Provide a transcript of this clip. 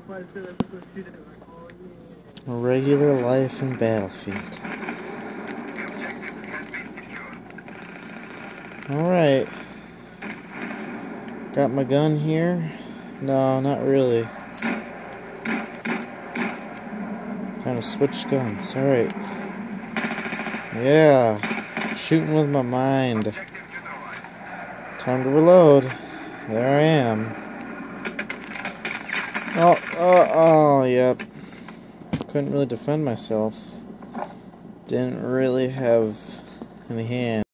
Regular life in Battlefield. Alright. Got my gun here. No, not really. Kind of switched guns. Alright. Yeah. Shooting with my mind. Time to reload. There I am. Oh, yep. Couldn't really defend myself. Didn't really have any hand.